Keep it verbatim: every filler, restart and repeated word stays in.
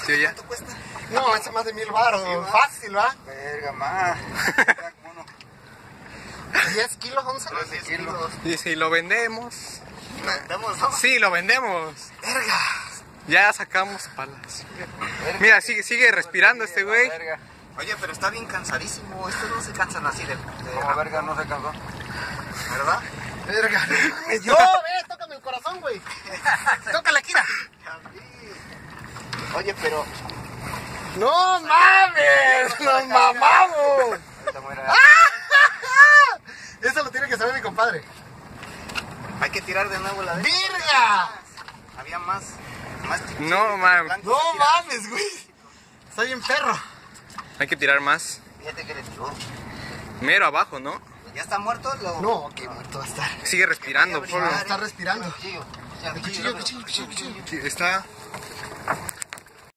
tío, ya. ¿Cuánto cuesta? No, es más de mil baros, Sí, fácil, ¿va? Verga, más. diez kilos, once. diez kilos. Y si lo vendemos. ¿Lo vendemos, no? Sí, lo vendemos. Verga. Ya sacamos palas. Mira, sigue, sigue respirando este güey. Verga. Oye, pero está bien cansadísimo. Estos no se cansan así de... de Como verga no se cansó. ¿Verdad? Verga. Yo, ve, tócame el corazón, güey. Tócala, Kira. Oye, pero... No mames, nos mamamos. Ahorita muere. Eso lo tiene que saber mi compadre. Hay que tirar de nuevo la de... ¡Virga! Había más... más No, mames. No mames, güey. Está bien perro. Hay que tirar más. Fíjate que le tiró. Mero abajo, ¿no? ¿Ya está muerto? Lo... No, qué muerto va a estar. Sigue respirando, Quería Polo. Ah, está respirando. Cuchillo. El cuchillo, el cuchillo, el cuchillo, el cuchillo. Está